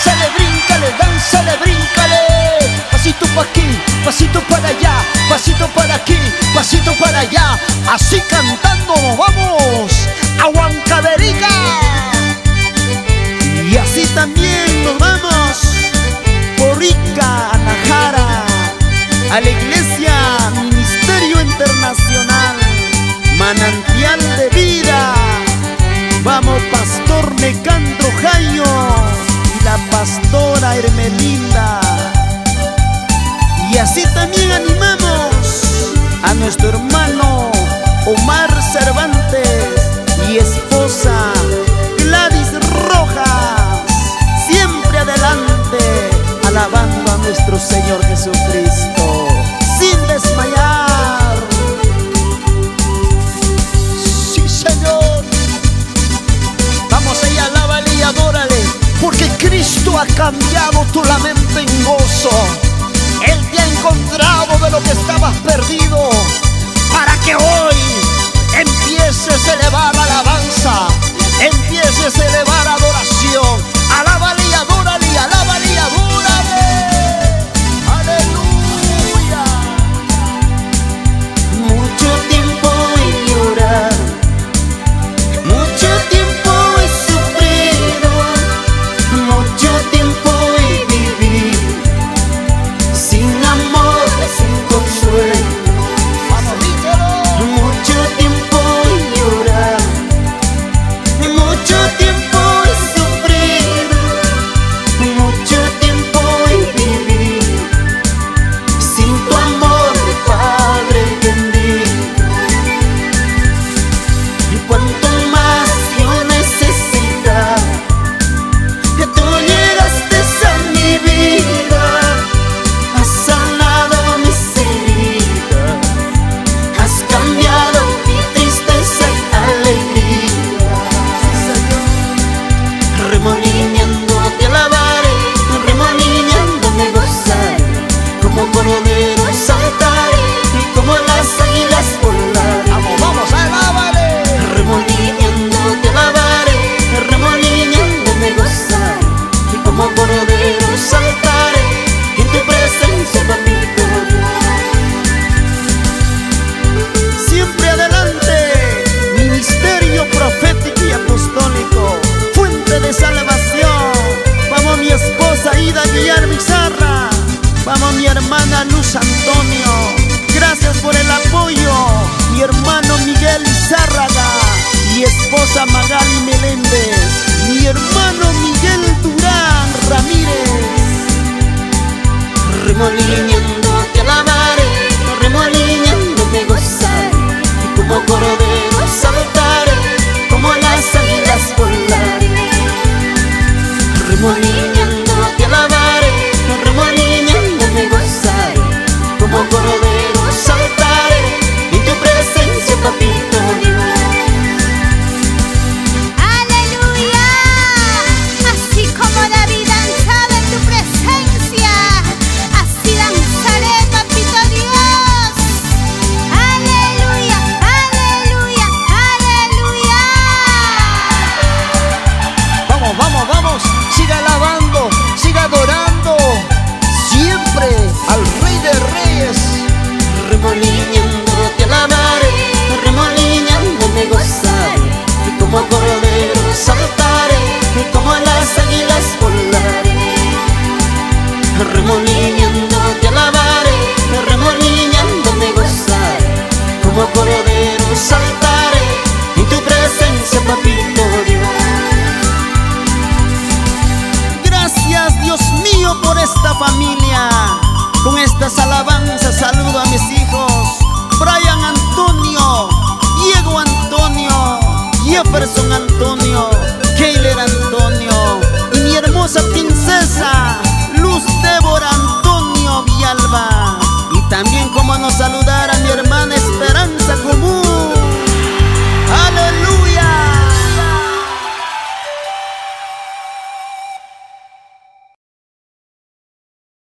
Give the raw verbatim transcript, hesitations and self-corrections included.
dánzale, bríncale, dánzale, bríncale. Pasito pa' aquí, pasito para allá, pasito para aquí, pasito para allá. Así cantando nos vamos a Huancavelica. Y así también nos vamos por Ica, Najara, a la iglesia Ministerio Internacional Manantial de Vida. Vamos Pastor Necandro Jayo y la pastora Hermelinda. Y así también animamos a nuestro hermano Omar Cervantes y esposa Gladys Rojas, siempre adelante, alabando a nuestro Señor Jesucristo, sin desmayar. Sí, Señor. Vamos allá, alábale y adórale, porque Cristo ha cambiado tu lamento en gozo. Él te ha encontrado de lo que estabas perdido, para que hoy empieces a elevar alabanza, empieces a elevar adoración. Alábale y adórale, alábale y adórale. Aleluya. Mucho tiempo he llorado, mucho tiempo he sufrido, mucho tiempo he vivido sin amor, sin consuelo. Mucho tiempo he llorado, mucho tiempo he sufrido, mucho tiempo he vivido sin tu amor, Padre bendito. Y cuanto más yo necesitaba, que tú llegaste a mi vida, has sanado mis heridas, has cambiado mi tristeza en alegría. Remolineando te alabaré, remolineando me gozaré, como cordero saltaré y como las águilas volaré. Vamos, vamos, alábale. Remolineando te alabaré, remolineando me gozaré, y como cordero saltaré en tu presencia, papito Dios. Siempre adelante, ministerio profético y apostólico, fuente de salvación. Vamos mi esposa Ida Guillar Bizarra, vamos mi hermana Luz Antonio, gracias por el apoyo. Mi hermano Miguel Izárraga y esposa Magali Meléndez, mi hermano Miguel Durán Ramírez. Remolineando te alabaré, remolineando me gozaré, y como cordero saltaré, como las águilas volaré. Remolineando te alabaré, remolineando me gozaré, como cordero saltaré en tu presencia, papito Dios. ¡Aleluya! Así como David danzaba en tu presencia, así danzaré, papito Dios. ¡Aleluya! ¡Aleluya! ¡Aleluya! Vamos, vamos, vamos. Siga alabando, siga adorando, siempre al Rey de Reyes. Remolineando te alabaré, remolineando me gozaré, y como cordero saltaré, y como las águilas volaré. Remolineando te alabaré, remolineando me gozaré, como cordero saltaré en tu presencia, papito Dios. Gracias, Dios mío, por esta familia, con estas alabanzas